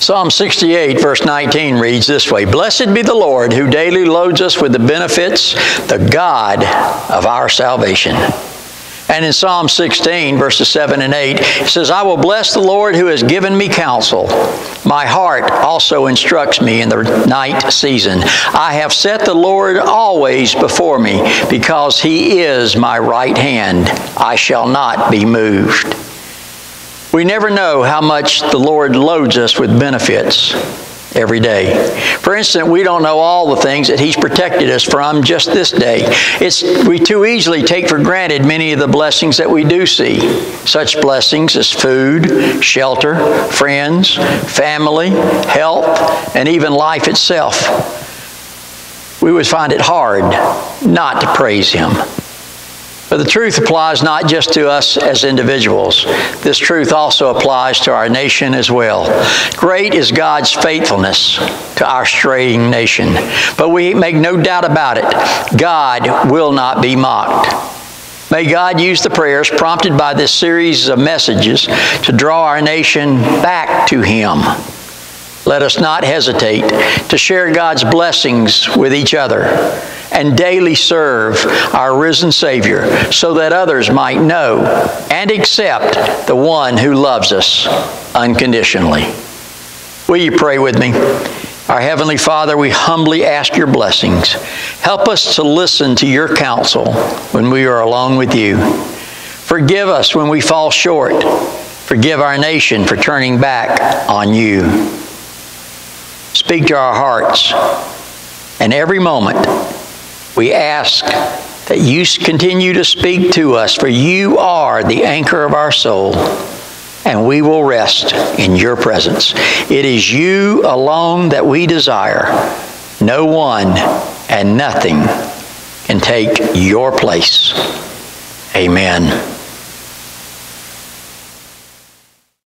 Psalm 68, verse 19 reads this way, "Blessed be the Lord who daily loads us with the benefits, the God of our salvation." And in Psalm 16, verses 7 and 8, it says, "I will bless the Lord who has given me counsel. My heart also instructs me in the night season. I have set the Lord always before me, because he is my right hand. I shall not be moved." We never know how much the Lord loads us with benefits every day. For instance, we don't know all the things that he's protected us from just this day. We too easily take for granted many of the blessings that we do see. Such blessings as food, shelter, friends, family, health, and even life itself. We would find it hard not to praise him. But the truth applies not just to us as individuals. This truth also applies to our nation as well. Great is God's faithfulness to our straying nation. But we make no doubt about it, God will not be mocked. May God use the prayers prompted by this series of messages to draw our nation back to him. Let us not hesitate to share God's blessings with each other and daily serve our risen Savior so that others might know and accept the one who loves us unconditionally. Will you pray with me? Our Heavenly Father, we humbly ask your blessings. Help us to listen to your counsel when we are alone with you. Forgive us when we fall short. Forgive our nation for turning back on you. Speak to our hearts. And every moment, we ask that you continue to speak to us, for you are the anchor of our soul, and we will rest in your presence. It is you alone that we desire. No one and nothing can take your place. Amen.